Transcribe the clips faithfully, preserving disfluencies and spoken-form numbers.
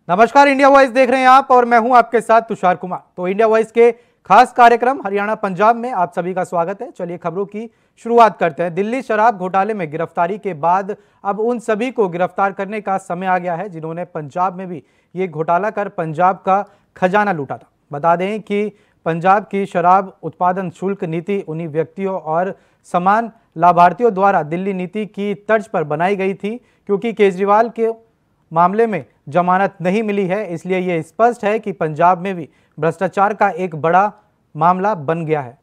नमस्कार, India voice देख रहे हैं आप और मैं हूं आपके साथ तुषार कुमार। तो इंडिया वॉइस के खास कार्यक्रम हरियाणा पंजाब में आप सभी का स्वागत है। चलिए खबरों की शुरुआत करते हैं। दिल्ली शराब घोटाले में गिरफ्तारी के बाद अब उन सभी को गिरफ्तार करने का समय आ गया है जिन्होंने पंजाब में भी ये घोटाला कर पंजाब का खजाना लूटा था। बता दें कि पंजाब की शराब उत्पादन शुल्क नीति उन्हीं व्यक्तियों और समान लाभार्थियों द्वारा दिल्ली नीति की तर्ज पर बनाई गई थी, क्योंकि केजरीवाल के मामले में जमानत नहीं मिली है। इसलिए यह स्पष्ट है कि पंजाब में भी भ्रष्टाचार का एक बड़ा मामला बन गया है।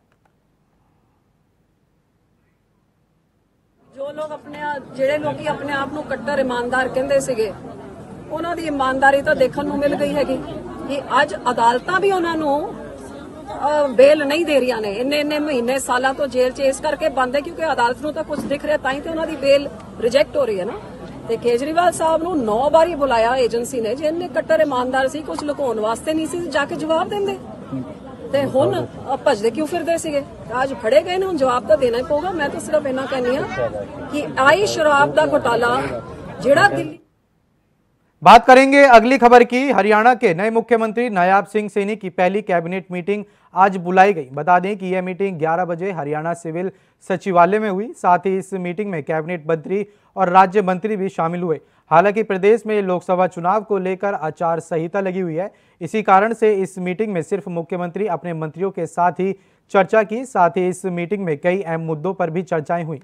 जो लोग अपने ਜਿਹੜੇ ਲੋਕੀ ਆਪਣੇ ਆਪ ਨੂੰ ਕੱਟਰ ਇਮਾਨਦਾਰ ਕਹਿੰਦੇ ਸੀਗੇ, ਉਹਨਾਂ ਦੀ ਇਮਾਨਦਾਰੀ ਤਾਂ ਦੇਖਣ ਨੂੰ ਮਿਲ ਗਈ ਹੈਗੀ ਕਿ ਅੱਜ ਅਦਾਲਤਾਂ ਵੀ ਉਹਨਾਂ ਨੂੰ ਬੇਲ ਨਹੀਂ ਦੇ ਰਹੀਆਂ ਨੇ। ਇੰਨੇ ਇੰਨੇ ਮਹੀਨੇ ਸਾਲਾਂ ਤੋਂ ਜੇਲ੍ਹ 'ਚ ਇਸ ਕਰਕੇ ਬੰਦ ਹੈ ਕਿਉਂਕਿ ਅਦਾਲਤ ਨੂੰ ਤਾਂ ਕੁਝ ਦਿਖ ਰਿਹਾ, ਤਾਂ ਹੀ ਤੇ ਉਹਨਾਂ ਦੀ ਬੇਲ ਰਿਜੈਕਟ ਹੋ ਰਹੀ ਹੈ ਨਾ। ਤੇ ਕੇਜਰੀਵਾਲ ਸਾਹਿਬ ਨੂੰ ਨੌ ਵਾਰੀ ਬੁਲਾਇਆ ਏਜੰਸੀ ਨੇ, ਜੇ ਇੰਨੇ ਕੱਟਰ ਇਮਾਨਦਾਰ ਸੀ ਕੁਝ ਲੁਕਾਉਣ ਵਾਸਤੇ ਨਹੀਂ ਸੀ ਜਾ ਕੇ ਜਵਾਬ ਦਿੰਦੇ, ਤੇ ਹੁਣ ਭੱਜਦੇ ਕਿਉਂ ਫਿਰਦੇ ਸੀਗੇ। ਅੱਜ ਫੜੇ ਗਏ ਨੇ, ਹੁਣ ਜਵਾਬ ਤਾਂ ਦੇਣਾ ਹੀ ਪਊਗਾ। ਮੈਂ ਤਾਂ ਸਿਰਫ ਇੰਨਾ ਕਹਿੰਦੀ ਹਾਂ ਕਿ ਆਈ ਸ਼ਰਾਬ ਦਾ ਘੁਟਾਲਾ ਜਿਹੜਾ ਦਿੱਲੀ। बात करेंगे अगली खबर की। हरियाणा के नए मुख्यमंत्री नायाब सिंह सैनी की पहली कैबिनेट मीटिंग आज बुलाई गई। बता दें कि यह मीटिंग ग्यारह बजे हरियाणा सिविल सचिवालय में हुई। साथ ही इस मीटिंग में कैबिनेट मंत्री और राज्य मंत्री भी शामिल हुए। हालांकि प्रदेश में लोकसभा चुनाव को लेकर आचार संहिता लगी हुई है, इसी कारण से इस मीटिंग में सिर्फ मुख्यमंत्री अपने मंत्रियों के साथ ही चर्चा की। साथ ही इस मीटिंग में कई अहम मुद्दों पर भी चर्चाएं हुई।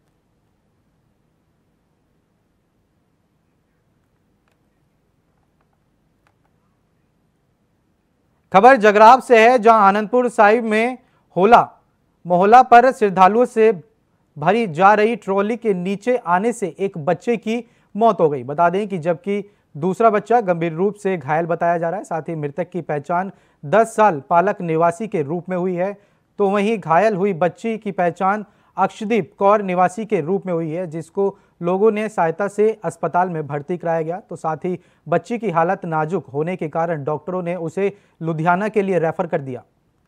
खबर जगराव से है, जहां आनंदपुर साहिब में होला मोहल्ला पर श्रद्धालुओं से भरी जा रही ट्रॉली के नीचे आने से एक बच्चे की मौत हो गई। बता दें कि जबकि दूसरा बच्चा गंभीर रूप से घायल बताया जा रहा है। साथ ही मृतक की पहचान दस साल पालक निवासी के रूप में हुई है, तो वहीं घायल हुई बच्ची की पहचान अक्षदीप कौर निवासी के रूप में हुई है, जिसको लोगों ने सहायता से अस्पताल में भर्ती कराया गया। तो साथ ही बच्ची की हालत नाजुक होने के कारण डॉक्टरों ने उसे लुधियाना के लिए रेफर कर दिया।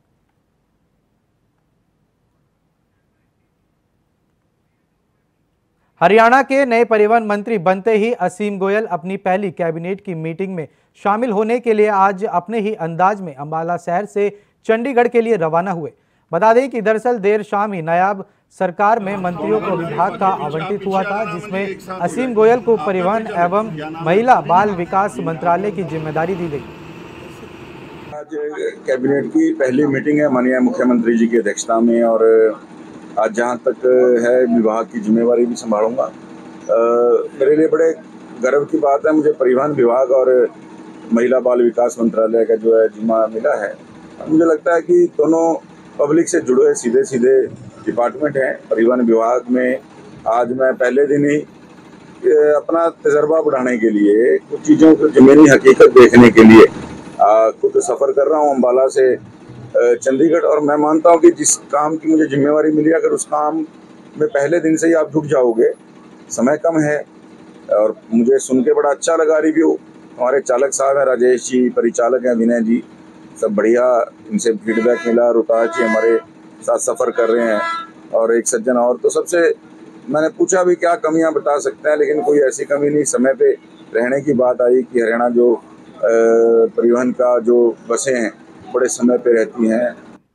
हरियाणा के नए परिवहन मंत्री बनते ही असीम गोयल अपनी पहली कैबिनेट की मीटिंग में शामिल होने के लिए आज अपने ही अंदाज में अंबाला शहर से चंडीगढ़ के लिए रवाना हुए। बता दें कि दरअसल देर शाम ही नायाब सरकार में मंत्रियों को विभाग का आवंटित हुआ था, जिसमें असीम गोयल को परिवहन एवं महिला बाल विकास मंत्रालय की जिम्मेदारी दी गई। आज कैबिनेट की पहली मीटिंग है माननीय मुख्यमंत्री जी की अध्यक्षता में, और आज जहां तक है विभाग की जिम्मेवारी भी संभालूंगा। मेरे लिए बड़े गर्व की बात है, मुझे परिवहन विभाग और महिला बाल विकास मंत्रालय का जो है जिम्मा मिला है। मुझे लगता है कि दोनों पब्लिक से जुड़े सीधे सीधे डिपार्टमेंट हैं। परिवहन विभाग में आज मैं पहले दिन ही अपना तजर्बा बढ़ाने के लिए, कुछ चीज़ों को ज़मीनी हकीकत देखने के लिए खुद सफ़र कर रहा हूँ अम्बाला से चंडीगढ़। और मैं मानता हूँ कि जिस काम की मुझे जिम्मेवारी मिली, अगर उस काम में पहले दिन से ही आप जुट जाओगे, समय कम है। और मुझे सुन के बड़ा अच्छा लगा रिव्यू। हमारे चालक साहब हैं राजेश जी, परिचालक हैं विनय जी, सब बढ़िया, इनसे फीडबैक मिला। रुताज जी हमारे साथ सफ़र कर रहे हैं, और एक सज्जन और। तो सबसे मैंने पूछा भी क्या कमियां बता सकते हैं, लेकिन कोई ऐसी कमी नहीं। समय पे रहने की बात आई कि हरियाणा जो परिवहन का जो बसें हैं बड़े समय पे रहती हैं।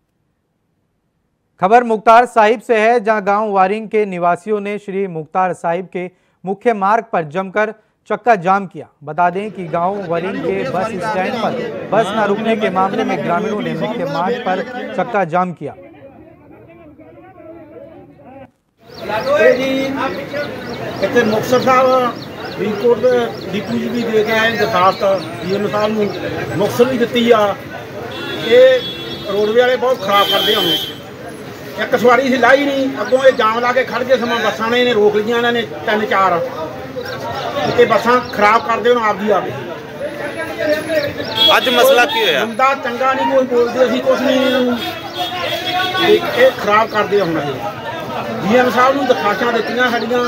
खबर मुख्तार साहिब से है, जहां गांव वारिंग के निवासियों ने श्री मुख्तार साहिब के मुख्य मार्ग पर जमकर चक्का जाम किया। बता दें कि गांव वरिंग के बस स्टैंड पर बस न रुकने के मामले में ग्रामीणों ने मुख्य मार्ग पर चक्का जाम किया। ਇੱਥੇ ਮੁਕਤਸਰ ਸਾਹਿਬ ਫਰੀਦਕੋਟ ਦੇ ਡੀਪੂ ਜੀ ਵੀ ਦੇ ਕੇ ਆਏ ਦਰਖਾਸਤ, ਡੀਐਮ ਸਾਹਿਬ ਨੂੰ ਮੁਕਤਸਰ ਵੀ ਦਿੱਤੀ ਆ। ਇਹ ਰੋਡਵੇ ਵਾਲੇ ਬਹੁਤ ਖਰਾਬ ਕਰਦੇ ਹੁਣ। ਇੱਕ ਸਵਾਰੀ ਸੀ ਲਾਈ ਨਹੀਂ, ਅੱਗੋਂ ਇਹ ਜਾਮ ਲਾ ਕੇ ਖੜ ਗਏ, ਸਮਾਂ ਬੱਸਾਂ ਨੇ ਇਹਨੇ ਰੋਕ ਲਈਆਂ, ਇਹਨਾਂ ਨੇ ਤਿੰਨ ਚਾਰ। ਇਹ ਬੱਸਾਂ ਖਰਾਬ ਕਰਦੇ ਹੁਣ ਆਪਦੀ ਆਪ। ਅੱਜ ਮਸਲਾ ਕੀ ਹੋਇਆ? ਬੰਦਾ ਚੰਗਾ ਨਹੀਂ, ਕੋਈ ਬੋਲਦੇ ਅਸੀਂ ਕੁਛ ਨਹੀਂ ਇਹਨਾਂ ਨੂੰ, ਇਹ ਖਰਾਬ ਕਰਦੇ ਹੁਣ। ਇਹ ਡੀਐਮ ਸਾਹਿਬ ਨੂੰ ਦਰਖਾਸਤਾਂ ਦਿੱਤੀਆਂ ਸਾਡੀਆਂ,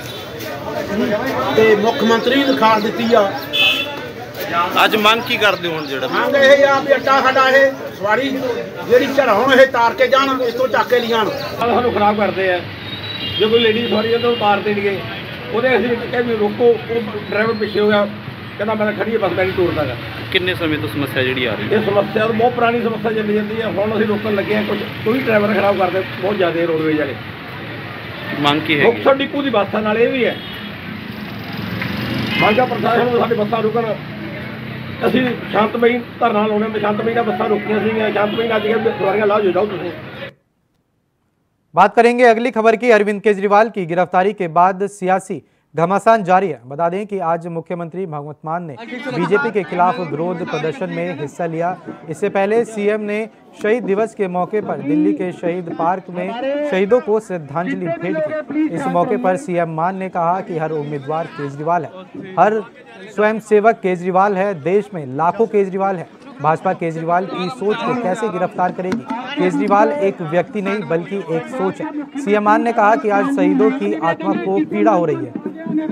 ਤੇ ਮੁੱਖ ਮੰਤਰੀ ਨੂੰ ਦਰਖਾਸਤ ਦਿੱਤੀ ਆ। ਅੱਜ ਮੰਗ ਕੀ ਕਰਦੇ ਹੋ ਹੁਣ? ਜਿਹੜਾ ਮੰਗ ਇਹ ਆ ਵੀ ਅੱਡਾ ਸਾਡਾ ਇਹ ਸਵਾਰੀ ਜਿਹੜੀ ਚੜਾਉਣ ਇਹ ਤਾਰ ਕੇ ਜਾਣ, ਇਸ ਤੋਂ ਚੱਕ ਕੇ ਲਿਆਣ। ਸਾਨੂੰ ਖਰਾਬ ਕਰਦੇ ਆ, ਜੇ ਕੋਈ ਲੇਡੀ ਸਵਾਰੀ ਹੈ ਤਾਂ ਉਤਾਰ ਦੇਣਗੇ, ਉਹਦੇ ਅਸੀਂ ਕਿਹਾ ਵੀ ਰੋਕੋ, ਉਹ ਡਰਾਈਵਰ ਪਿੱਛੇ ਹੋ ਗਿਆ, कहना मैं खड़ी है बस मैं नहीं टूरदा गा। किन्ने समय तो समस्या जी आ रही है? ये समस्या तो बहुत पुरानी समस्या चली जाती है, हुण असीं रोकण लगे हैं। कुछ कोई ड्राइवर खराब करते बहुत ज़्यादा रोडवेज वाले। मांग की है? मुक्तसर डिपू की बस नाल ये भी है, मांगा प्रशासन ਨੂੰ साडी बसां रुकण। ਅਸੀਂ शांतमई धरना लाउने ते शांतमई नाल बसां रोकियां सीगीਆਂ, शांतमई नाल अज सवारियां ला जाओ तुसीं। बात करेंगे अगली खबर की। अरविंद केजरीवाल की गिरफ्तारी के बाद सियासी घमासान जारी है। बता दें कि आज मुख्यमंत्री भगवंत मान ने बीजेपी के खिलाफ विरोध प्रदर्शन में हिस्सा लिया। इससे पहले सीएम ने शहीद दिवस के मौके पर दिल्ली के शहीद पार्क में शहीदों को श्रद्धांजलि भेंट की। इस मौके पर सीएम मान ने कहा कि हर उम्मीदवार केजरीवाल है, हर स्वयंसेवक केजरीवाल है, देश में लाखों केजरीवाल है। भाजपा केजरीवाल की सोच को कैसे गिरफ्तार करेगी? केजरीवाल एक व्यक्ति नहीं बल्कि एक सोच है। सीएम मान ने कहा कि आज शहीदों की आत्मा को पीड़ा हो रही है।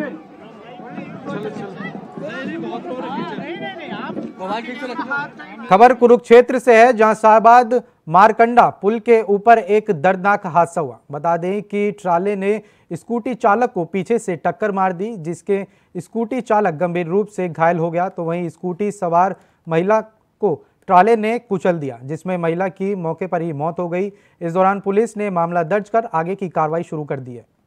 खबर कुरुक्षेत्र से है, जहां शाहबाद मारकंडा पुल के ऊपर एक दर्दनाक हादसा हुआ। बता दें कि ट्राले ने स्कूटी चालक को पीछे से टक्कर मार दी, जिसके स्कूटी चालक गंभीर रूप से घायल हो गया, तो वहीं स्कूटी सवार महिला को ट्राले ने कुचल दिया, जिसमें महिला की मौके पर ही मौत हो गई। इस दौरान पुलिस ने मामला दर्ज कर आगे की कार्रवाई शुरू कर दी है।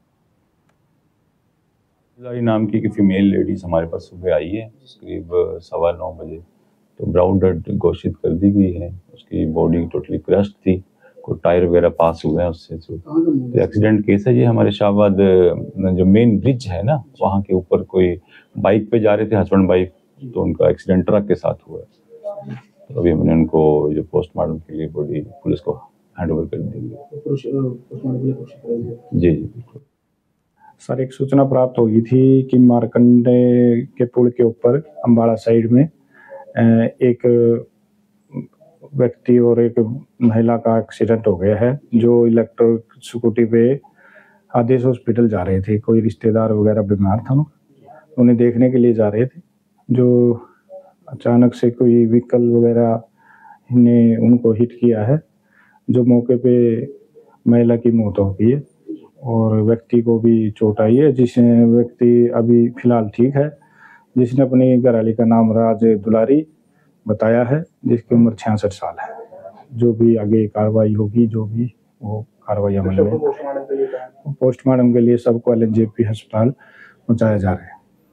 नाम की एक फीमेल लेडीज हमारे पास सुबह आई है करीब सवा नौ बजे, तो ब्राउन डेड घोषित कर दी गई है। उसकी बॉडी टोटली क्रश्ड थी, कोई टायर वगैरह पास हुए हैं उससे। तो एक्सीडेंट केस है ये। हमारे शाहबाद जो मेन ब्रिज है ना, वहाँ के ऊपर कोई बाइक पे जा रहे थे हस्बैंड वाइफ, तो उनका एक्सीडेंट ट्रक के साथ हुआ है। तो अभी हमने उनको जो पोस्टमार्टम के लिए बॉडी पुलिस को हैंड ओवर कर दी जी जी बिल्कुल। सर, एक सूचना प्राप्त हुई थी कि मारकंडे के पुल के ऊपर अम्बाड़ा साइड में एक व्यक्ति और एक महिला का एक्सीडेंट हो गया है, जो इलेक्ट्रिक स्कूटी पे आदेश हॉस्पिटल जा रहे थे। कोई रिश्तेदार वगैरह बीमार था, उन्हें देखने के लिए जा रहे थे, जो अचानक से कोई व्हीकल वगैरह ने उनको हिट किया है, जो मौके पे महिला की मौत हो गई है और व्यक्ति को भी चोट आई है। जिस व्यक्ति अभी फिलहाल ठीक है, जिसने अपनी घरवाली का नाम राज दुलारी बताया है, जिसकी उम्र छियासठ साल है। जो भी आगे कार्रवाई होगी, जो भी वो कार्रवाई अमल में, पोस्टमार्टम के लिए सबको एल एन जे पी अस्पताल पहुँचाया जा रहा है।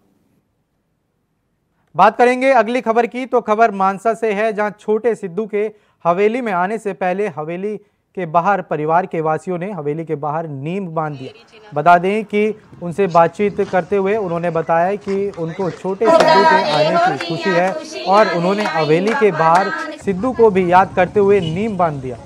बात करेंगे अगली खबर की, तो खबर मानसा से है, जहां छोटे सिद्धू के हवेली में आने से पहले हवेली के बाहर परिवार के वासियों ने हवेली के बाहर नींव बांध दिया। बता दें कि उनसे बातचीत करते हुए उन्होंने बताया कि उनको छोटे सिद्धू के आने की खुशी है और उन्होंने हवेली के बाहर सिद्धू को भी याद करते हुए नींव बांध दिया।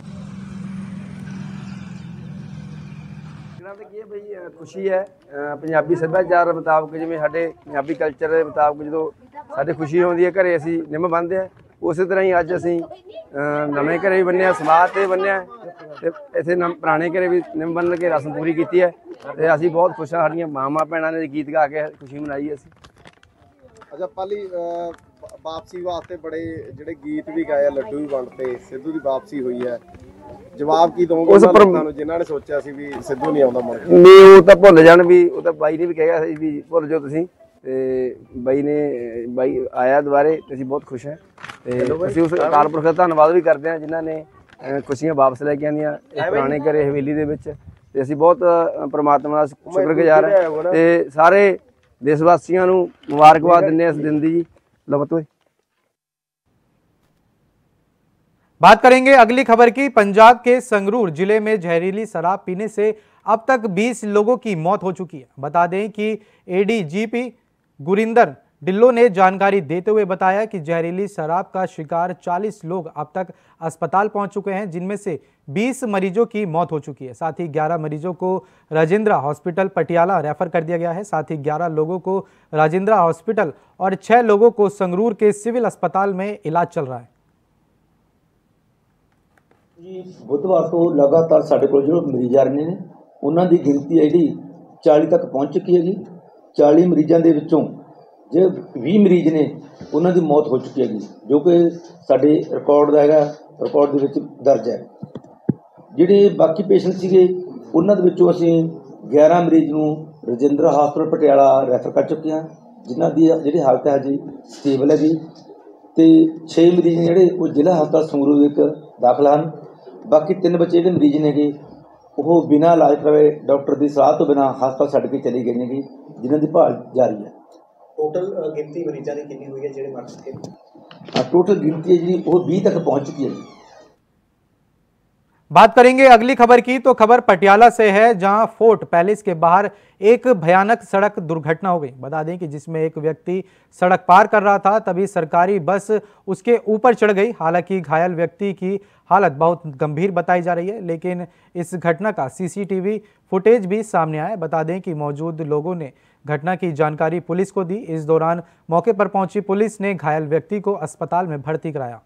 खुशी है पंजाबी सभ्याचार मुताबिक, जिवें साडे पंजाबी कल्चर के मुताबिक जो साडे खुशी होंदी है घरे असीं निंम बन्नदे हैं, उस तरह ही अज असीं नवें घरे भी बन्निया, समाज ते बन्निया ते इत्थे पुराने घरे भी निंम बन्नण के रस्म पूरी कीती है ते असीं बहुत खुश हां। साडीआं मावां भैणां ने गीत गा के खुशी मनाई असीं। अच्छा पाली वापसी वास्ते बड़े जिहड़े गीत भी गाए, लड्डू भी वंडते, सिद्धू की वापसी हुई है, जवाब की दोगे उस पर जिन्हां ने सोचा सी भी सिद्धू नहीं आउंदा मुड़ के? नहीं, वो तो भुल जाण भी, वो तो बाई ने भी कहा सी भी भुल जाओ तुसीं, ते बाई ने बाई आया दोबारे, असीं बहुत खुश हैं ते असीं उस अकाल पुरख दा धन्नवाद भी करते हैं जिन्हां ने खुशियां वापस लैके आंदियां पुराने घरे हवेली दे विच, ते असीं बहुत परमात्मा दा शुक्रगुजार हैं ते सारे देशवासियों नूं मुबारकबाद दिंदे इस दिन दी। लवतो बात करेंगे अगली खबर की। पंजाब के संगरूर जिले में जहरीली शराब पीने से अब तक बीस लोगों की मौत हो चुकी है। बता दें कि एडीजीपी गुरिंदर ढिल्लों ने जानकारी देते हुए बताया कि जहरीली शराब का शिकार चालीस लोग अब तक अस्पताल पहुंच चुके हैं, जिनमें से बीस मरीजों की मौत हो चुकी है। साथ ही ग्यारह मरीजों को राजेंद्रा हॉस्पिटल पटियाला रेफर कर दिया गया है। साथ ही ग्यारह लोगों को राजेंद्रा हॉस्पिटल और छह लोगों को संगरूर के सिविल अस्पताल में इलाज चल रहा है। बुधवार तो लगातार साढ़े को जो मरीज आ रहे हैं, उन्होंने गिनती है जी चालीस तक पहुँच चुकी है। चालीस मरीजों के विचों जो बीस मरीज ने उन्होंने मौत हो चुकी है, जो कि साढ़े रिकॉर्ड का है, रिकॉर्ड के विच दर्ज है। जिहड़े बाकी पेशेंट सीगे उन्होंने विचों असीं ग्यारह मरीज नूं राजेंद्रा हॉस्पिटल पटियाला रैफर कर चुके हैं ਜਿਨ੍ਹਾਂ ਦੀ ਜਿਹੜੀ ਹਾਲਤ ਹੈ ਜੀ ਸਟੇਬਲ ਹੈਗੀ ਤੇ ਛੇ ਮਰੀਜ਼ ਨੇ ਜਿਹੜੇ ਉਹ ਜ਼ਿਲ੍ਹਾ ਹਸਪਤਾਲ ਸੰਗਰੂਰ ਵਿੱਚ ਦਾਖਲ ਹਨ। ਬਾਕੀ ਤਿੰਨ ਬੱਚੇ ਜਿਹੜੇ ਮਰੀਜ਼ ਨੇਗੇ ਉਹ ਬਿਨਾਂ ਇਲਾਜ ਕਰਵਾਏ ਡਾਕਟਰ ਦੀ ਸਲਾਹ ਤੋਂ ਬਿਨਾਂ ਹਸਪਤਾਲ ਛੱਡ ਕੇ ਚਲੇ ਗਏ ਨੇਗੇ, ਜਿਨ੍ਹਾਂ ਦੀ ਭਾਲ ਜਾਰੀ ਹੈ। ਟੋਟਲ ਗਿਣਤੀ ਮਰੀਜ਼ਾਂ ਦੀ ਕਿੰਨੀ ਹੋਈ ਹੈ ਜਿਹੜੇ ਮਰ ਚੁੱਕੇ ਨੇ? टोटल गिनती है जी वो बीस तक पहुंच चुकी है। बात करेंगे अगली खबर की, तो खबर पटियाला से है, जहां फोर्ट पैलेस के बाहर एक भयानक सड़क दुर्घटना हो गई। बता दें कि जिसमें एक व्यक्ति सड़क पार कर रहा था, तभी सरकारी बस उसके ऊपर चढ़ गई। हालांकि घायल व्यक्ति की हालत बहुत गंभीर बताई जा रही है, लेकिन इस घटना का सीसीटीवी फुटेज भी सामने आया। बता दें कि मौजूद लोगों ने घटना की जानकारी पुलिस को दी। इस दौरान मौके पर पहुंची पुलिस ने घायल व्यक्ति को अस्पताल में भर्ती कराया।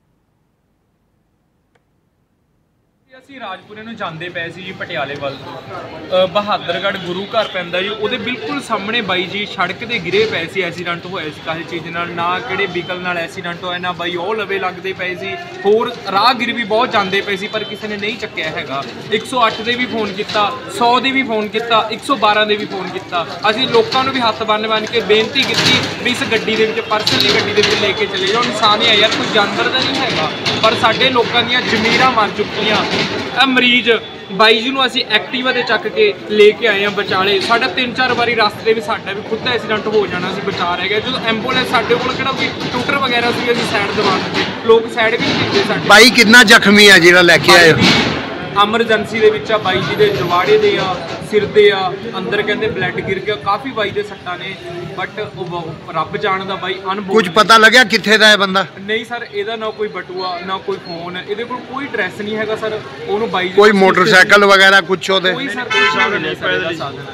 ਅਸੀਂ ਰਾਜਪੁਰੇ ਨੂੰ ਜਾਂਦੇ ਪਏ ਸੀ ਜੀ ਪਟਿਆਲੇ ਵੱਲ, ਬਹਾਦਰਗੜ੍ਹ ਗੁਰੂ ਘਰ ਪੈਂਦਾ ਜੀ, ਉਹਦੇ ਬਿਲਕੁਲ ਸਾਹਮਣੇ ਬਾਈ ਜੀ ਸੜਕ ਤੇ ਗਿਰੇ ਪਏ ਸੀ। ਐਕਸੀਡੈਂਟ ਹੋਇਆ ਸੀ ਕਾਹੀ ਚੀਜ਼ ਨਾਲ, ਨਾ ਕਿਹੜੇ ਵਹੀਕਲ ਨਾਲ ਐਕਸੀਡੈਂਟ ਹੋਇਆ, ਨਾ ਬਾਈ ਉਹ ਲਵੇ ਲੱਗਦੇ ਪਏ ਸੀ। ਹੋਰ ਰਾਹਗੀਰ ਵੀ ਬਹੁਤ ਜਾਂਦੇ ਪਏ ਸੀ, ਪਰ ਕਿਸੇ ਨੇ ਨਹੀਂ ਚੱਕਿਆ ਹੈਗਾ। ਇੱਕ ਸੌ ਅੱਠ ਦੇ ਵੀ ਫੋਨ ਕੀਤਾ, ਸੌ ਦੇ ਵੀ ਫੋਨ ਕੀਤਾ, ਇੱਕ ਸੌ ਬਾਰਾਂ ਦੇ ਵੀ ਫੋਨ ਕੀਤਾ। ਅਸੀਂ ਲੋਕਾਂ ਨੂੰ ਵੀ ਹੱਥ ਬੰਨ੍ਹ ਬੰਨ੍ਹ ਕੇ ਬੇਨਤੀ ਕੀਤੀ ਵੀ ਇਸ ਗੱਡੀ ਦੇ ਵਿੱਚ ਪਰਸਨਲੀ ਗੱਡੀ ਦੇ ਵਿੱਚ ਲੈ ਕੇ ਚਲੇ ਜਾਓ। ਇਨਸਾਨ ਹੈ ਯਾਰ, ਕੋਈ ਜਾਨਵਰ ਦਾ ਨਹੀਂ ਹੈਗਾ, ਪਰ ਸਾਡੇ ਲੋਕਾਂ ਦੀਆਂ ਜ਼ਮੀਰਾਂ ਮਰ ਚੁੱਕੀਆਂ। ਇਹ ਮਰੀਜ਼ ਬਾਈ ਜੀ ਨੂੰ ਅਸੀਂ ਐਕਟਿਵਾ ਤੇ ਚੱਕ ਕੇ ਲੈ ਕੇ ਆਏ ਹਾਂ ਬਚਾਲੇ। ਸਾਡਾ ਤਿੰਨ ਚਾਰ ਵਾਰੀ ਰਸਤੇ ਵੀ ਸਾਡਾ ਵੀ ਖੁਦ ਦਾ ਐਕਸੀਡੈਂਟ ਹੋ ਜਾਣਾ ਸੀ, ਬਚਾ ਰਹਿ ਗਿਆ। ਜਦੋਂ ਐਂਬੂਲੈਂਸ ਸਾਡੇ ਕੋਲ ਕਿਹੜਾ ਕੋਈ ਟੂਟਰ ਵਗੈਰਾ ਸੀ, ਅਸੀਂ ਸਾਈਡ ਦਵਾ ਦਿੱਤੇ, ਲੋਕ ਸਾਈਡ ਵੀ ਨਹੀਂ ਦਿੰਦੇ ਸਾਡੇ। ਬਾਈ ਕਿੰਨਾ ਜ਼ਖਮੀ ਆ ਜਿਹੜਾ ਲੈ ਕੇ ਆਏ ਹੋ? ਐਮਰਜੈਂਸੀ ਦੇ ਵਿੱਚ ਆ ਬਾਈ ਜੀ ਦੇ ਜਵਾੜੇ ਦੇ ਆ, ਸਿਰ ਦੇ ਆ, ਅੰਦਰ ਕਹਿੰਦੇ ਬਲੱਡ ਗਿਰ ਗਿਆ, ਕਾਫੀ ਬਾਈ ਦੇ ਸੱਟਾਂ ਨੇ, ਬਟ ਉਹ ਰੱਬ ਜਾਣਦਾ ਬਾਈ ਅਨਬੋਲ। ਕੁਝ ਪਤਾ ਲੱਗਿਆ ਕਿੱਥੇ ਦਾ ਹੈ ਬੰਦਾ? ਨਹੀਂ ਸਰ, ਇਹਦਾ ਨਾ ਕੋਈ ਬਟੂਆ ਨਾ ਕੋਈ ਫੋਨ, ਇਹਦੇ ਕੋਲ ਕੋਈ ਐਡਰੈਸ ਨਹੀਂ ਹੈਗਾ ਸਰ। ਉਹਨੂੰ ਬਾਈ ਕੋਈ ਮੋਟਰਸਾਈਕਲ ਵਗੈरह कुछ ਉਹਦੇ? ਕੋਈ ਸਰ ਕੁਝ ਨਹੀਂ ਮਿਲਿਆ ਸਰ ਇਹਦਾ ਸਾਧਨ।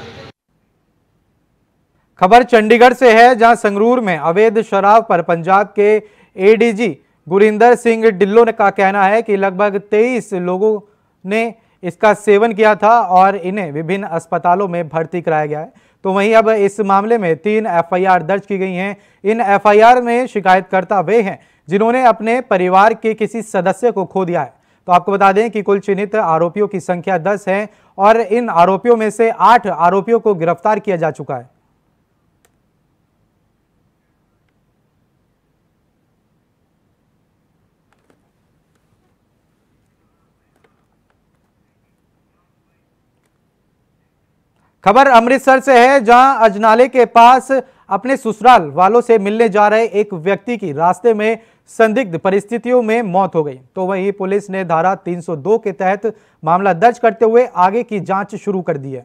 खबर चंडीगढ़ से है, जहां संगरूर में अवैध शराब पर पंजाब के एडीजी गुरिंदर सिंह ढिल्लों ने का कहना है कि लगभग तेईस लोगों ने इसका सेवन किया था और इन्हें विभिन्न अस्पतालों में भर्ती कराया गया है। तो वहीं अब इस मामले में तीन एफआईआर दर्ज की गई हैं। इन एफआईआर में शिकायतकर्ता वे हैं जिन्होंने अपने परिवार के किसी सदस्य को खो दिया है। तो आपको बता दें कि कुल चिन्हित आरोपियों की संख्या दस है और इन आरोपियों में से आठ आरोपियों को गिरफ्तार किया जा चुका है। खबर अमृतसर से है, जहां अजनाले के पास अपने ससुराल वालों से मिलने जा रहे एक व्यक्ति की रास्ते में संदिग्ध परिस्थितियों में मौत हो गई। तो वहीं पुलिस ने धारा तीन सौ दो के तहत मामला दर्ज करते हुए आगे की जांच शुरू कर दी है।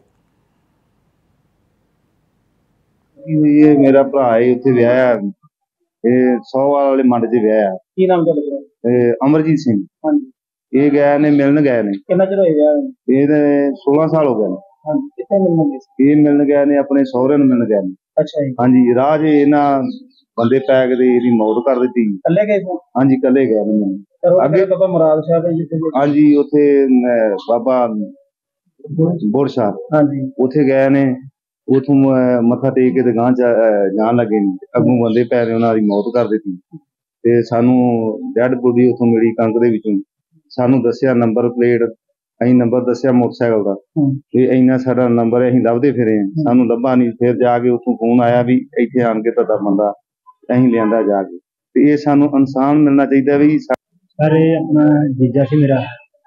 ये मेरा भरा है उत्थे विआह ये सौवाल वाले मंड च विआह की नाम ते अमरजीत सिंह। हां जी ये गए ने मिलन गए ने कितना चਿਰ होया विआह? ये सोलह साल हो गए। हां कितने मिलन गए? ये मिलन गए ने अपने सहुरे ਨੂੰ मिलन गए। अच्छा जी। हां जी राह च इन्हां बंदे पैक दे ਇਹਦੀ मौत कर दी। कल्ले गए थे? हां जी कल्ले गए ने। अगे बाबा मुराद साहब जिथे हां जी उथे बाबा बोर साहब हां जी उथे गए ने उथों मत्था टेक के गां जान लगे अगों बंदे पै ने उन्हां दी मौत कर दी ते सानू डैड बॉडी उथों मिली कणक दे विचों सानू दस्सिया नंबर प्लेट असीं नंबर दस्सिया मोटरसाइकिल दा ते इन्ना साडा नंबर असीं लभदे फिरे सानू लभा नहीं। फिर जाके उथों फोन आया भी इत्थे आण के तुहाडा बंदा असीं लिआंदा जाके ते इह सानू इंसान मिलना चाहिदा भी। सर ये अपना जीजा सी मेरा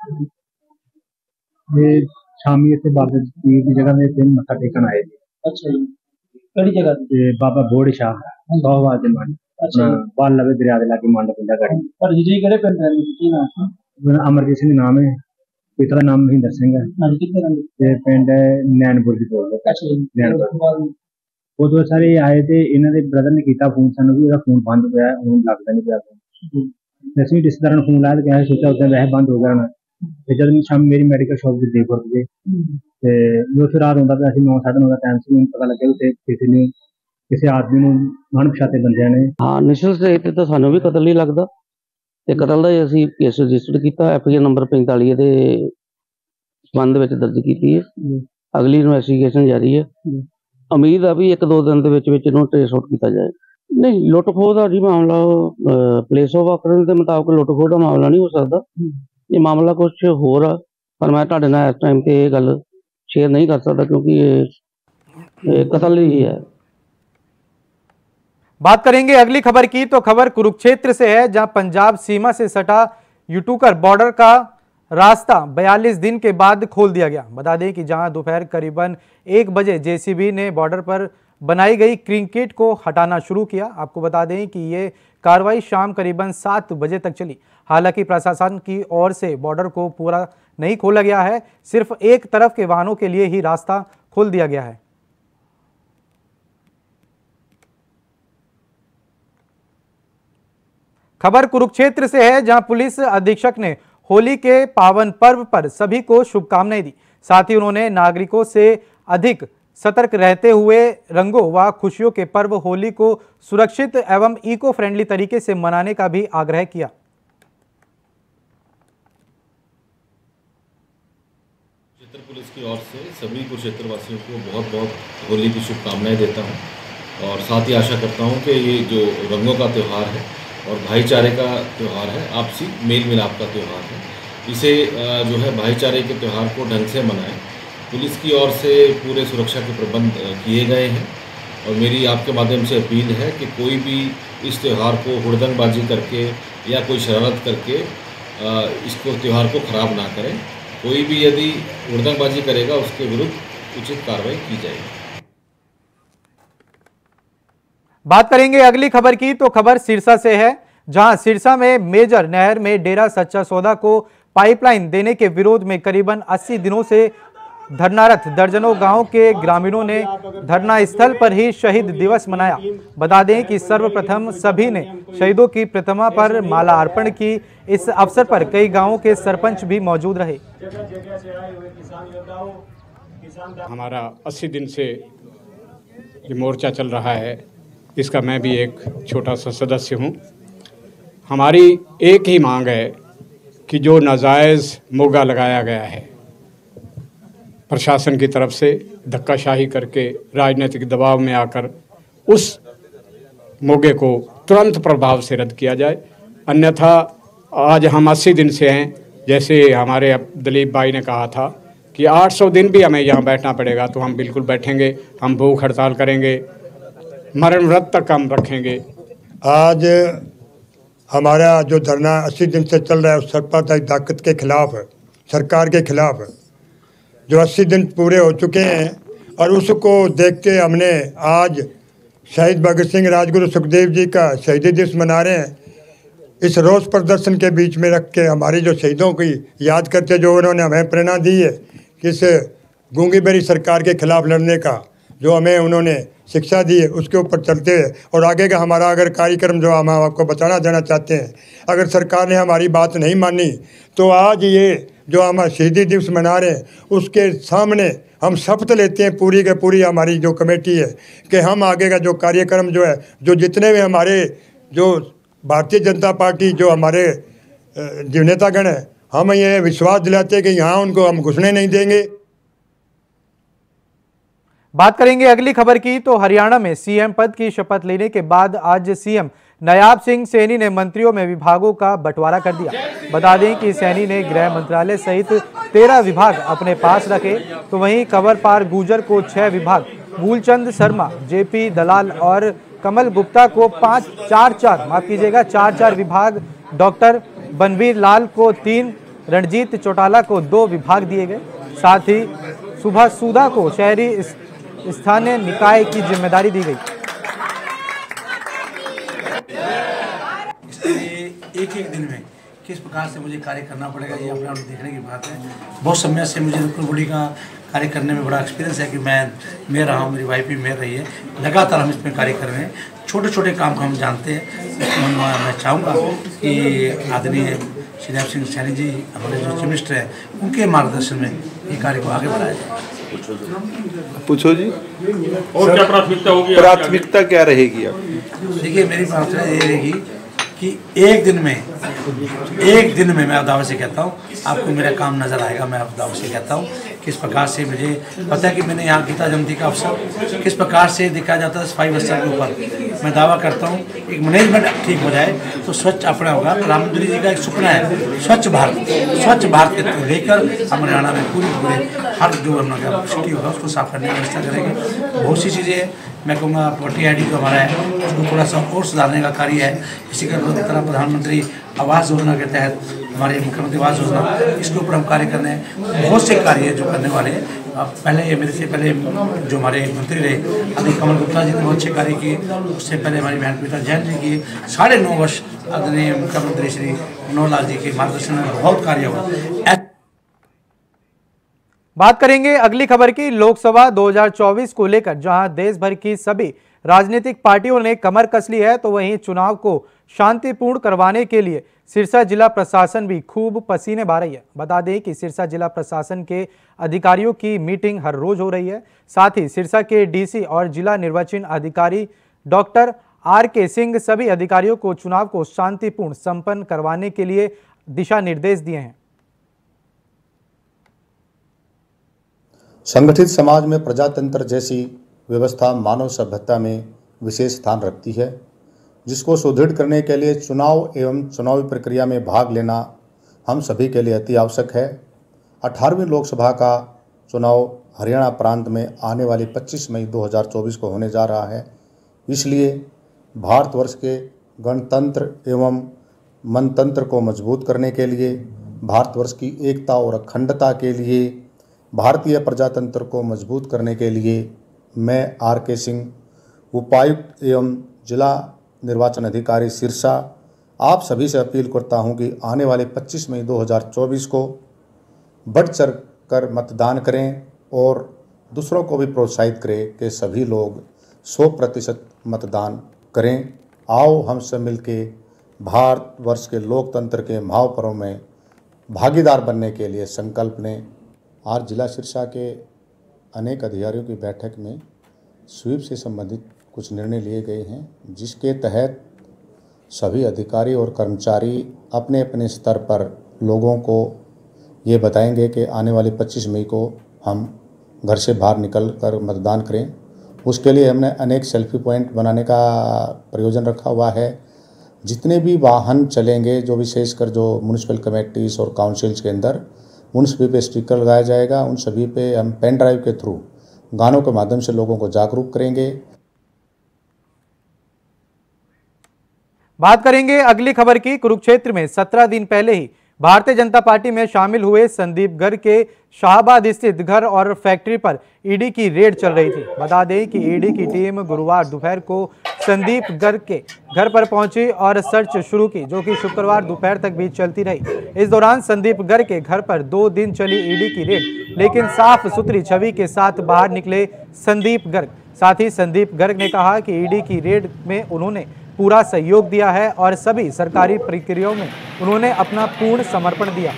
ये शामी इत्थे बाबा जी दी जगह में दिन मत्था टेकन आए थे। अच्छा जी किहड़ी जगह ते? बाबा बोड़ शाह सोहवाल दे मंड। अच्छा बाल लवे दरिया दे लागे मंड पिंडा गड़ी। पर जीजा जी किहड़े पिंड दे की नाम है? अमरजीत सिंह नाम है, पिता का नाम महेंद्र सिंह है। हां कित्थे रहंदे? ते पिंड नैनपुर दी कोल। अच्छा जी नैनपुर उदों सारे आए थे इन्हां दे ब्रदर ने कीता फोन सानू भी ओहदा फोन बंद होया हुण लगदा नहीं पिया। ਅਸੀਂ ਰਿਸ਼ਤੇਦਾਰਾਂ ਨੂੰ ਫੋਨ ਲਾਇਆ ਤੇ ਕਿਹਾ ਸੋਚਿਆ ਉਦੋਂ ਵੈਸੇ ਬੰਦ ਹੋ ਗਿਆ ਹੋਣਾ ਤੇ ਜਦ ਮੈਂ ਸ਼ਾਮ ਮੇਰੀ ਮੈਡੀਕਲ ਸ਼ਾਪ ਦੇ ਦੇਖੋ ਤੇ ਤੇ ਉੱਥੇ ਰਾਤ ਹੁੰਦਾ ਪਿਆ ਸੀ ਨੌ ਸਾਢੇ ਨੌ ਦਾ ਟਾਈਮ ਸੀ। ਮੈਨੂੰ ਪਤਾ ਲੱਗਿਆ ਕਿ ਕਿਸੇ ਨੇ ਕਿਸੇ ਆਦਮੀ ਨੂੰ ਅਣਪਛਾਤੇ ਬੰਦਿਆਂ ਨੇ ਹਾਂ ਨਿਸ਼ਚਿਤ ਸਟੇਜ ਤੇ ਤਾਂ ਸਾਨੂੰ ਵੀ ਕਤਲ ਨਹੀਂ ਲੱਗਦਾ ਤੇ ਕਤਲ ਦਾ ਅਸੀਂ ਕੇਸ ਰਜਿਸਟਰ ਕੀਤਾ ਐਫ ਆਈ ਆਰ ਨੰਬਰ पैंतालीस ਦੇ ਸੰਬੰਧ ਵਿੱਚ ਦਰਜ ਕੀਤੀ ਹੈ। ਅਗਲੀ ਇਨਵੈਸਟੀਗੇਸ਼ਨ ਜਾਰੀ ਹੈ। ਉਮੀਦ ਆ ਵੀ ਇੱਕ ਦੋ ਦਿਨ ਦੇ ਵਿੱਚ ਵਿੱਚ ਇਹਨੂੰ ਟ੍ਰੇਸ ਆਊਟ ਕੀਤਾ ਜਾਏ। नहीं लुट खोह का जी मामला प्लेस ऑफ ऑकरेंस के मुताबिक लुट खोह का मामला नहीं हो सकता। ये मामला कुछ होर आ पर मैं तुहाडे नाल इस टाइम ते ये गल शेयर नहीं कर सकता क्योंकि ये कतल ही है। बात करेंगे अगली खबर की, तो खबर कुरुक्षेत्र से है, जहां पंजाब सीमा से सटा यूटूकर बॉर्डर का रास्ता बयालीस दिन के बाद खोल दिया गया। बता दें कि जहां दोपहर करीबन एक बजे जेसीबी ने बॉर्डर पर बनाई गई क्रिकेट को हटाना शुरू किया। आपको बता दें कि ये कार्रवाई शाम करीबन सात बजे तक चली। हालांकि प्रशासन की ओर से बॉर्डर को पूरा नहीं खोला गया है, सिर्फ एक तरफ के वाहनों के लिए ही रास्ता खोल दिया गया है। खबर कुरुक्षेत्र से है, जहां पुलिस अधीक्षक ने होली के पावन पर्व पर सभी को शुभकामनाएं दी। साथ ही उन्होंने नागरिकों से अधिक सतर्क रहते हुए रंगों व खुशियों के पर्व होली को सुरक्षित एवं इको फ्रेंडली तरीके से मनाने का भी आग्रह किया। कुरुक्षेत्र पुलिस की ओर से सभी कुरुक्षेत्र वासियों को बहुत बहुत होली की शुभकामनाएं देता हूं और साथ ही आशा करता हूं कि ये जो रंगों का त्यौहार है और भाईचारे का त्यौहार है, आपसी मेल मिलाप का त्यौहार है, इसे जो है भाईचारे के त्यौहार को ढंग से मनाएं। पुलिस की ओर से पूरे सुरक्षा के प्रबंध किए गए हैं और मेरी आपके माध्यम से अपील है कि कोई भी इस त्यौहार को हुड़दंगबाजी करके या कोई शरारत करके इसको त्यौहार को ख़राब ना करें। कोई भी यदि हुड़दंगबाजी करेगा उसके विरुद्ध उचित कार्रवाई की जाएगी। बात करेंगे अगली खबर की, तो खबर सिरसा से है, जहां सिरसा में मेजर नहर में डेरा सच्चा सौदा को पाइपलाइन देने के विरोध में करीबन अस्सी दिनों से धरनारत दर्जनों गांव के ग्रामीणों ने धरना स्थल पर ही शहीद दिवस मनाया। बता दें कि सर्वप्रथम सभी ने शहीदों की प्रतिमा पर माला अर्पण की। इस अवसर पर कई गांवों के सरपंच भी मौजूद रहे। हमारा अस्सी दिन से ये मोर्चा चल रहा है, इसका मैं भी एक छोटा सा सदस्य हूँ। हमारी एक ही मांग है कि जो नाजायज़ मोगा लगाया गया है प्रशासन की तरफ से, धक्काशाही करके राजनीतिक दबाव में आकर, उस मोगे को तुरंत प्रभाव से रद्द किया जाए। अन्यथा आज हम अस्सी दिन से हैं, जैसे हमारे दिलीप भाई ने कहा था कि आठ सौ दिन भी हमें यहाँ बैठना पड़ेगा तो हम बिल्कुल बैठेंगे। हम भूख हड़ताल करेंगे, मरण व्रत तक हम रखेंगे। आज हमारा जो धरना अस्सी दिन से चल रहा है उस सांप्रदायिक ताकत के खिलाफ है, सरकार के खिलाफ है। जो अस्सी दिन पूरे हो चुके हैं और उसको देख के हमने आज शहीद भगत सिंह राजगुरु सुखदेव जी का शहीदी दिवस मना रहे हैं। इस रोष प्रदर्शन के बीच में रख के हमारे जो शहीदों की याद करते, जो उन्होंने हमें प्रेरणा दी है कि इस गूंगी बेरी सरकार के खिलाफ लड़ने का जो हमें उन्होंने शिक्षा दी है, उसके ऊपर चलते हैं। और आगे का हमारा अगर कार्यक्रम जो हम आपको बताना देना चाहते हैं, अगर सरकार ने हमारी बात नहीं मानी तो आज ये जो हम शहीदी दिवस मना रहे हैं उसके सामने हम शपथ लेते हैं, पूरी के पूरी हमारी जो कमेटी है, कि हम आगे का जो कार्यक्रम जो है, जो जितने भी हमारे जो भारतीय जनता पार्टी जो हमारे जो नेतागण हैं, हम ये विश्वास दिलाते हैं कि यहाँ उनको हम घुसने नहीं देंगे। बात करेंगे अगली खबर की, तो हरियाणा में सीएम पद की शपथ लेने के बाद आज सीएम नायाब सिंह सैनी ने मंत्रियों में विभागों का बंटवारा कर दिया। बता दें कि सैनी ने गृह मंत्रालय सहित तेरह विभाग अपने पास रखे, तो वहीं कंवरपाल गुर्जर को छह विभाग, मूलचंद शर्मा, जेपी दलाल और कमल गुप्ता को पांच चार चार माफ कीजिएगा चार चार विभाग, डॉक्टर बनवीर लाल को तीन, रणजीत चौटाला को दो विभाग दिए गए। साथ ही सुभाष सूदा को शहरी स्थानीय निकाय की जिम्मेदारी दी गई। एक एक दिन में किस प्रकार से मुझे कार्य करना पड़ेगा, ये अपने आप देखने की बात है। बहुत समय से मुझे रुकन बॉडी का कार्य करने में बड़ा एक्सपीरियंस है कि मैं मैं रहा हूँ, मेरी वाइफ भी मैं रही है, लगातार हम इसमें कार्य कर रहे हैं। छोटे छोटे काम को हम जानते हैं। मैं चाहूँगा कि आदरणीय श्री नायाब सिंह सैनी जी, हमारे जो चीफ मिनिस्टर हैं, उनके मार्गदर्शन में ये कार्य को आगे बढ़ाया जाए। पूछो जी। और क्या प्राथमिकता होगी? प्राथमिकता क्या रहेगी आप? देखिए, मेरी प्रार्थना ये रहेगी कि एक दिन में एक दिन में मैं दावे से कहता हूँ आपको मेरा काम नजर आएगा। मैं आप दावे से कहता हूँ किस प्रकार से मुझे पता है कि मैंने यहाँ गीता जयंती का अवसर किस प्रकार से देखा जाता है सफाई व्यवस्था के ऊपर। मैं दावा करता हूँ एक मैनेजमेंट ठीक हो जाए तो स्वच्छ अपना होगा। प्रधानमंत्री जी का एक सपना है स्वच्छ भारत। स्वच्छ भारत के लेकर हम हरियाणा में पूरी पूरे हर जो सिटी होगा उसको साफ करने की व्यवस्था करेंगे। बहुत सी चीज़ें मैं कहूँगा पोल्ट्री आई डी जो हमारा है उसको थोड़ा सा और सुधारने का कार्य है। इसी का तरह प्रधानमंत्री आवास योजना के तहत हमारे मुख्यमंत्री आवास योजना, इसके ऊपर हम कार्य करने बहुत से कार्य जो करने वाले हैं। पहले ये मेरे से पहले जो हमारे मंत्री रहे आदि कमल गुप्ता जी ने बहुत अच्छे कार्य किए, उससे पहले हमारी बहन पीता जैन जी किए। साढ़े नौ वर्ष आदरणीय मुख्यमंत्री श्री मनोहर लाल जी के मार्गदर्शन में बहुत कार्य हुआ। बात करेंगे अगली खबर की। लोकसभा दो हज़ार चौबीस को लेकर जहां देश भर की सभी राजनीतिक पार्टियों ने कमर कस ली है, तो वहीं चुनाव को शांतिपूर्ण करवाने के लिए सिरसा जिला प्रशासन भी खूब पसीने बहा रही है। बता दें कि सिरसा जिला प्रशासन के अधिकारियों की मीटिंग हर रोज हो रही है। साथ ही सिरसा के डीसी और जिला निर्वाचन अधिकारी डॉक्टर आर के सिंह सभी अधिकारियों को चुनाव को शांतिपूर्ण संपन्न करवाने के लिए दिशा निर्देश दिए हैं। संगठित समाज में प्रजातंत्र जैसी व्यवस्था मानव सभ्यता में विशेष स्थान रखती है, जिसको सुदृढ़ करने के लिए चुनाव एवं चुनावी प्रक्रिया में भाग लेना हम सभी के लिए अति आवश्यक है। अठारहवीं लोकसभा का चुनाव हरियाणा प्रांत में आने वाली पच्चीस मई दो हज़ार चौबीस को होने जा रहा है। इसलिए भारतवर्ष के गणतंत्र एवं मनतंत्र को मजबूत करने के लिए, भारतवर्ष की एकता और अखंडता के लिए, भारतीय प्रजातंत्र को मजबूत करने के लिए मैं आर के सिंह, उपायुक्त एवं जिला निर्वाचन अधिकारी सिरसा, आप सभी से अपील करता हूं कि आने वाले पच्चीस मई दो हज़ार चौबीस को बढ़ चढ़ कर मतदान करें और दूसरों को भी प्रोत्साहित करें कि सभी लोग सौ प्रतिशत मतदान करें। आओ हम सब मिलके भारतवर्ष के लोकतंत्र के महापर्व में भागीदार बनने के लिए संकल्प लें। आज जिला सिरसा के अनेक अधिकारियों की बैठक में स्वीप से संबंधित कुछ निर्णय लिए गए हैं, जिसके तहत सभी अधिकारी और कर्मचारी अपने अपने स्तर पर लोगों को ये बताएंगे कि आने वाली पच्चीस मई को हम घर से बाहर निकल कर मतदान करें। उसके लिए हमने अनेक सेल्फी पॉइंट बनाने का प्रयोजन रखा हुआ है। जितने भी वाहन चलेंगे, जो विशेषकर जो म्यूनिसिपल कमेटीज और काउंसिल्स के अंदर, उन सभी पे स्टिकर लगाया जाएगा। उन सभी पे हम पेन ड्राइव के थ्रू गानों के माध्यम से लोगों को जागरूक करेंगे। बात करेंगे अगली खबर की। कुरुक्षेत्र में सत्रह दिन पहले ही भारतीय जनता पार्टी में शामिल हुए संदीप गर्ग के शाहबाद स्थित घर और फैक्ट्री पर ईडी की रेड चल रही थी। बता दें कि ईडी की टीम गुरुवार दोपहर को संदीप गर्ग के घर पर पहुंची और सर्च शुरू की, जो कि शुक्रवार दोपहर तक भी चलती रही। इस दौरान संदीप गर्ग के घर पर दो दिन चली ईडी की रेड, लेकिन साफ सुथरी छवि के साथ बाहर निकले संदीप गर्ग। साथ ही संदीप गर्ग ने कहा कि ईडी की रेड में उन्होंने पूरा सहयोग दिया है और सभी सरकारी प्रक्रियाओं में उन्होंने अपना पूर्ण समर्पण दिया।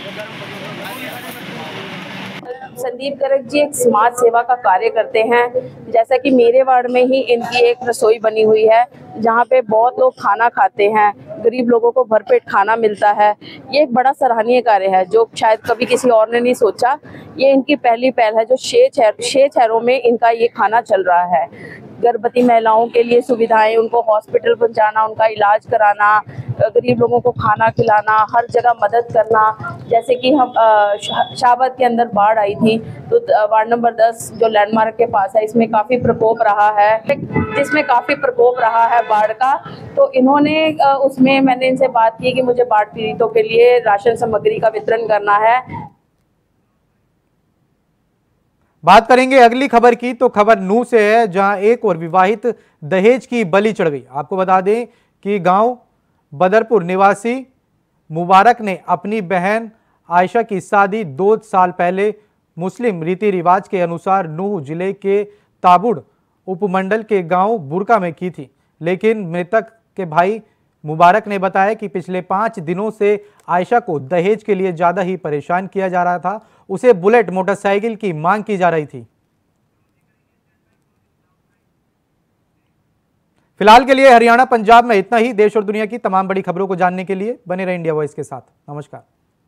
संदीप गर्ग जी एक समाज सेवा का कार्य करते हैं। जैसा कि मेरे वार्ड में ही इनकी एक रसोई बनी हुई है, जहाँ पे बहुत लोग खाना खाते हैं, गरीब लोगों को भरपेट खाना मिलता है। ये एक बड़ा सराहनीय कार्य है जो शायद कभी किसी और ने नहीं सोचा। ये इनकी पहली पहल है जो छह शहर छह शहरों में इनका ये खाना चल रहा है। गर्भवती महिलाओं के लिए सुविधाएं, उनको हॉस्पिटल पहुंचाना, उनका इलाज कराना, गरीब लोगों को खाना खिलाना, हर जगह मदद करना। जैसे कि हम शाहबाद के अंदर बाढ़ आई थी, तो वार्ड नंबर दस जो लैंडमार्क के पास है, इसमें काफ़ी प्रकोप रहा है जिसमें काफ़ी प्रकोप रहा है बाढ़ का। तो इन्होंने उसमें मैंने इनसे बात की कि मुझे बाढ़ पीड़ितों के लिए राशन सामग्री का वितरण करना है। बात करेंगे अगली खबर की, तो खबर नूह से है, जहां एक और विवाहित दहेज की बलि चढ़ गई। आपको बता दें कि गांव बदरपुर निवासी मुबारक ने अपनी बहन आयशा की शादी दो साल पहले मुस्लिम रीति रिवाज के अनुसार नूह जिले के ताबुड़ उपमंडल के गांव बुरका में की थी। लेकिन मृतक के भाई मुबारक ने बताया कि पिछले पाँच दिनों से आयशा को दहेज के लिए ज़्यादा ही परेशान किया जा रहा था। उसे बुलेट मोटरसाइकिल की मांग की जा रही थी। फिलहाल के लिए हरियाणा पंजाब में इतना ही। देश और दुनिया की तमाम बड़ी खबरों को जानने के लिए बने रहे इंडिया वॉइस के साथ। नमस्कार।